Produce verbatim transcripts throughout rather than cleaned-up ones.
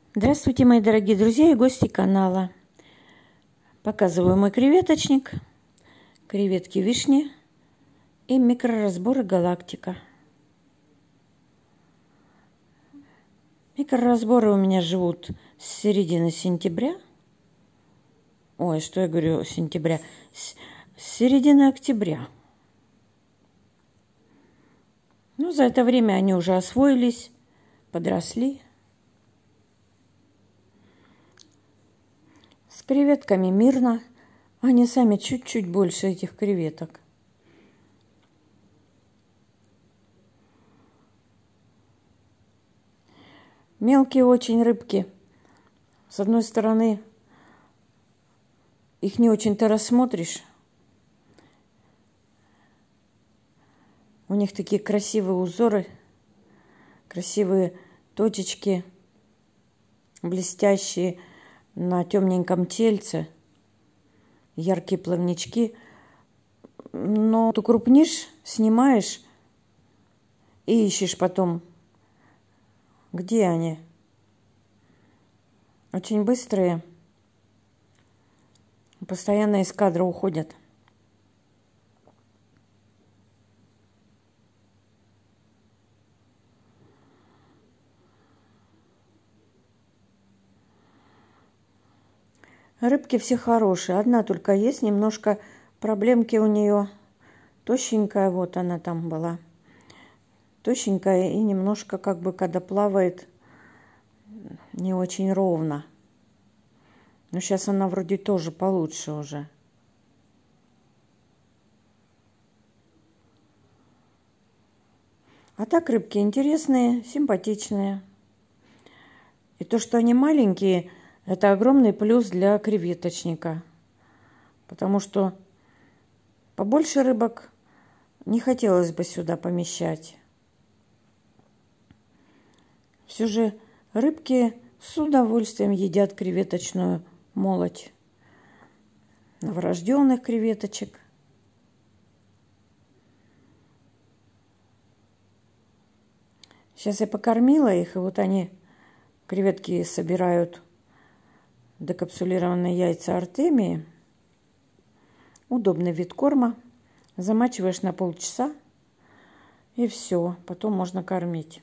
Здравствуйте, мои дорогие друзья и гости канала. Показываю мой креветочник, креветки вишни и микроразборы галактика. Микроразборы у меня живут с середины сентября. Ой, что я говорю, сентября? С середины октября. Ну, за это время они уже освоились, подросли. С креветками мирно. Они сами чуть-чуть больше этих креветок. Мелкие очень рыбки. С одной стороны, их не очень-то рассмотришь. У них такие красивые узоры, красивые точечки, блестящие на темненьком тельце, яркие плавнички. Но ты крупнишь, снимаешь и ищешь потом, где они. Очень быстрые, постоянно из кадра уходят. Рыбки все хорошие. Одна только есть, немножко проблемки у нее. Тощенькая, вот она там была. Тощенькая и немножко, как бы, когда плавает, не очень ровно. Но сейчас она вроде тоже получше уже. А так рыбки интересные, симпатичные. И то, что они маленькие, это огромный плюс для креветочника. Потому что побольше рыбок не хотелось бы сюда помещать. Все же рыбки с удовольствием едят креветочную молоть новорожденных креветочек. Сейчас я покормила их, и вот они, креветки, собирают декапсулированные яйца артемии. Удобный вид корма. Замачиваешь на полчаса, и все. Потом можно кормить.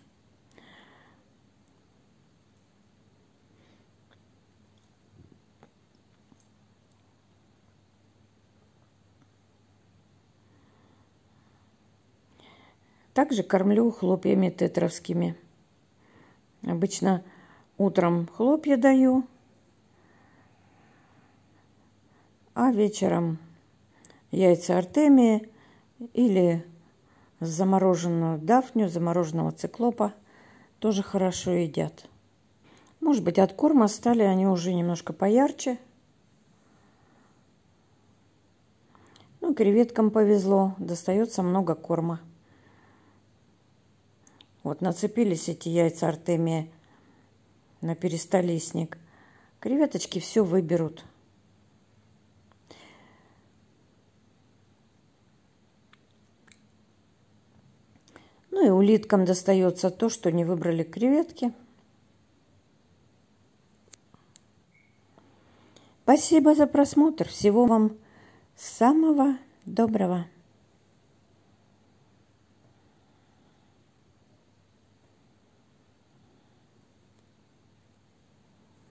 Также кормлю хлопьями тетровскими. Обычно утром хлопья даю, а вечером яйца артемии или замороженную дафнию, замороженного циклопа тоже хорошо едят. Может быть, от корма стали они уже немножко поярче. Ну, креветкам повезло, достается много корма. Вот нацепились эти яйца артемии на перистолистник. Креветочки все выберут. Ну и улиткам достается то, что не выбрали креветки. Спасибо за просмотр. Всего вам самого доброго.